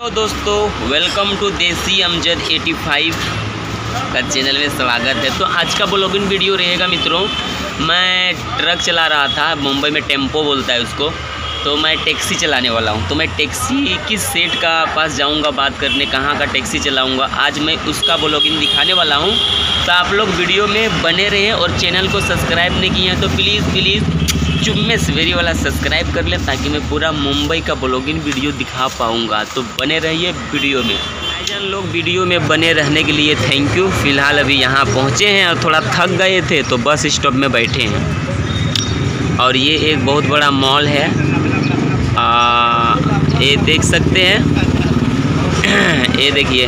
तो दोस्तों welcome to देसी अमजद 85 का चैनल में स्वागत है। तो आज का ब्लॉगिंग वीडियो रहेगा मित्रों। मैं ट्रक चला रहा था, मुंबई में टेम्पो बोलता है उसको। तो मैं टैक्सी चलाने वाला हूं। तो मैं टैक्सी किस सेट का पास जाऊंगा बात करने, कहां का टैक्सी चलाऊंगा, आज मैं उसका ब्लॉगिंग दिखाने वाला हूं। तो आप लोग वीडियो में बने रहें और चैनल को सब्सक्राइब नहीं किया तो प्लीज़ चुम्मे सवेरी वाला सब्सक्राइब कर लें, ताकि मैं पूरा मुंबई का ब्लॉगिंग वीडियो दिखा पाऊँगा। तो बने रहिए वीडियो में। भाईजान लोग वीडियो में बने रहने के लिए थैंक यू। फ़िलहाल अभी यहाँ पहुँचे हैं और थोड़ा थक गए थे तो बस स्टॉप में बैठे हैं। और ये एक बहुत बड़ा मॉल है, ये देख सकते हैं। ये देखिए,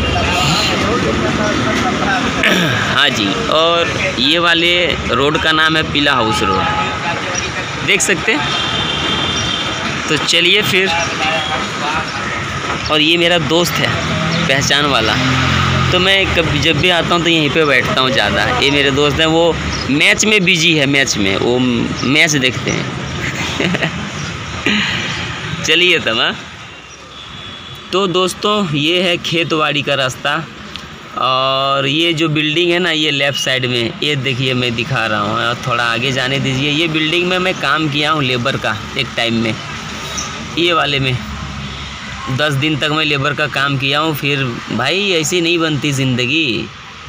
हाँ जी। और ये वाले रोड का नाम है पीला हाउस रोड, देख सकते हैं। तो चलिए फिर। और ये मेरा दोस्त है पहचान वाला, तो मैं कभी जब भी आता हूँ तो यहीं पे बैठता हूँ ज़्यादा। ये मेरे दोस्त हैं, वो मैच में बिजी है, मैच में वो मैच देखते हैं। चलिए तब। हाँ, तो दोस्तों ये है खेतवाड़ी का रास्ता। और ये जो बिल्डिंग है ना, ये लेफ़्ट साइड में, ये देखिए मैं दिखा रहा हूँ। और थोड़ा आगे जाने दीजिए। ये बिल्डिंग में मैं काम किया हूँ लेबर का एक टाइम में। ये वाले में 10 दिन तक मैं लेबर का काम किया हूँ। फिर भाई ऐसी नहीं बनती ज़िंदगी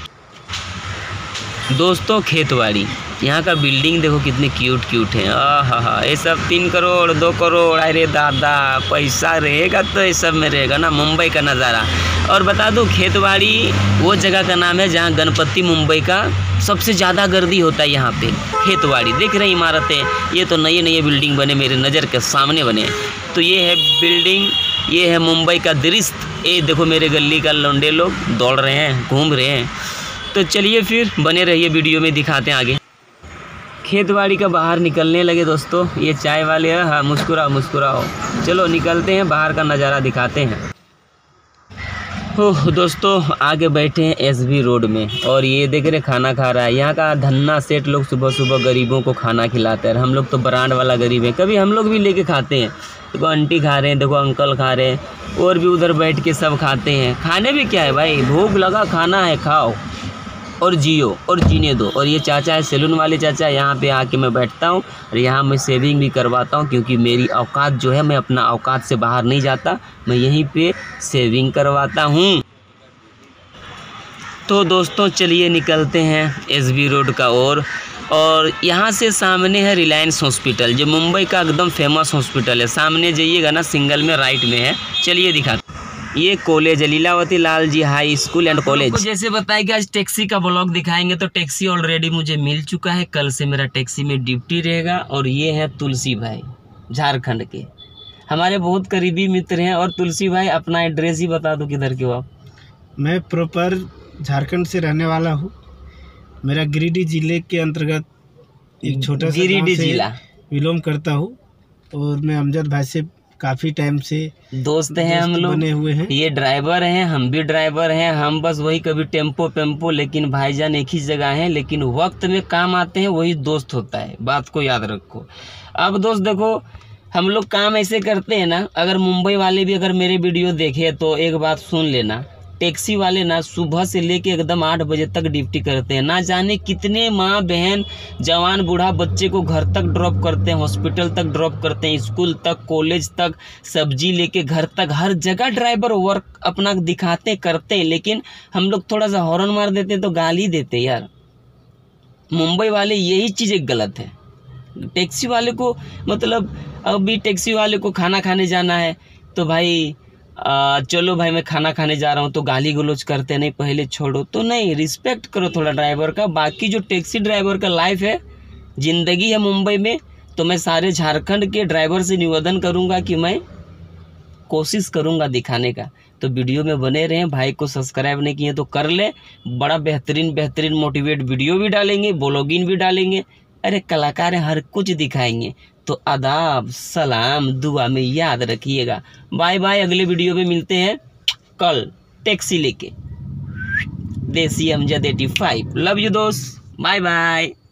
दोस्तों। खेतवाड़ी यहाँ का बिल्डिंग देखो कितने क्यूट हैं। हा, ये सब 3 करोड़ 2 करोड़, अरे दादा पैसा रहेगा तो ये सब में रहेगा ना मुंबई का नज़ारा। और बता दूँ, खेतवाड़ी वो जगह का नाम है जहाँ गणपति मुंबई का सबसे ज़्यादा गर्दी होता है। यहाँ पे खेतवाड़ी देख रहे हैं इमारतें, ये तो नए बिल्डिंग बने मेरे नज़र के सामने बने। तो ये है बिल्डिंग, ये है मुंबई का दृश्य। ये देखो मेरे गली का लौंडे लोग दौड़ रहे हैं, घूम रहे हैं। तो चलिए फिर बने रहिए, वीडियो में दिखाते हैं आगे। खेतवाड़ी का बाहर निकलने लगे दोस्तों। ये चाय वाले हैं, हाँ मुस्कुराओ। चलो निकलते हैं, बाहर का नज़ारा दिखाते हैं। ओह दोस्तों, आगे बैठे हैं SB रोड में। और ये देख रहे खाना खा रहा है। यहाँ का धन्ना सेठ लोग सुबह गरीबों को खाना खिलाते हैं। हम लोग तो ब्रांड वाला गरीब है, कभी हम लोग भी लेके खाते हैं। देखो आंटी खा रहे हैं, देखो अंकल खा रहे हैं, और भी उधर बैठ के सब खाते हैं। खाने भी क्या है भाई, भूख लगा खाना है, खाओ और जियो और जीने दो। और ये चाचा है सैलून वाले चाचा, यहाँ पे आके मैं बैठता हूँ और यहाँ मैं सेविंग भी करवाता हूँ, क्योंकि मेरी औकात जो है, मैं अपना औकात से बाहर नहीं जाता, मैं यहीं पे सेविंग करवाता हूँ। तो दोस्तों चलिए निकलते हैं SB रोड का और यहाँ से सामने है रिलायंस हॉस्पिटल, जो मुंबई का एकदम फेमस हॉस्पिटल है। सामने जाइएगा ना, सिंगल में राइट में है। चलिए दिखाते। ये कॉलेज है, Lilavati Lal ji high school and college. जैसे बताया कि आज टैक्सी का ब्लॉग दिखाएंगे, तो टैक्सी ऑलरेडी मुझे मिल चुका है। कल से मेरा टैक्सी में ड्यूटी रहेगा। और ये है तुलसी भाई, झारखंड के हमारे बहुत करीबी मित्र हैं। और तुलसी भाई अपना एड्रेस ही बता दो, किधर के हो आप? मैं प्रॉपर झारखंड से रहने वाला हूँ। मेरा गिरिडीह जिले के अंतर्गत एक छोटा सा गिरिडीह जिला बिलोंग करता हूँ। और मैं अमजद भाई से काफ़ी टाइम से दोस्त हैं, हम लोग बने हुए हैं। ये ड्राइवर हैं, हम भी ड्राइवर हैं। हम बस वही कभी टेम्पो, लेकिन भाईजान एक ही जगह हैं। लेकिन वक्त में काम आते हैं, वही दोस्त होता है, बात को याद रखो। अब दोस्त देखो, हम लोग काम ऐसे करते हैं ना, अगर मुंबई वाले भी अगर मेरे वीडियो देखे तो एक बात सुन लेना, टैक्सी वाले ना सुबह से लेके एकदम 8 बजे तक ड्यूटी करते हैं। ना जाने कितने माँ बहन जवान बूढ़ा बच्चे को घर तक ड्रॉप करते हैं, हॉस्पिटल तक ड्रॉप करते हैं, स्कूल तक, कॉलेज तक, सब्जी लेके घर तक, हर जगह ड्राइवर वर्क अपना दिखाते करते हैं। लेकिन हम लोग थोड़ा सा हॉर्न मार देते हैं तो गाली देते हैं यार। मुंबई वाले यही चीज़ एक गलत है। टैक्सी वाले को मतलब, अभी टैक्सी वाले को खाना खाने जाना है तो भाई चलो भाई मैं खाना खाने जा रहा हूँ, तो गाली गलौज करते नहीं, पहले छोड़ो। तो नहीं, रिस्पेक्ट करो थोड़ा ड्राइवर का। बाकी जो टैक्सी ड्राइवर का लाइफ है, ज़िंदगी है मुंबई में, तो मैं सारे झारखंड के ड्राइवर से निवेदन करूँगा कि मैं कोशिश करूँगा दिखाने का। तो वीडियो में बने रहें। भाई को सब्सक्राइब नहीं किए तो कर ले। बड़ा बेहतरीन मोटिवेट वीडियो भी डालेंगे, ब्लॉगिंग भी डालेंगे। अरे कलाकार हैं, हर कुछ दिखाएंगे। तो आदाब, सलाम, दुआ में याद रखिएगा। बाय बाय, अगले वीडियो में मिलते हैं कल टैक्सी लेके। देसी अमजद 85। लव यू दोस्त, बाय बाय।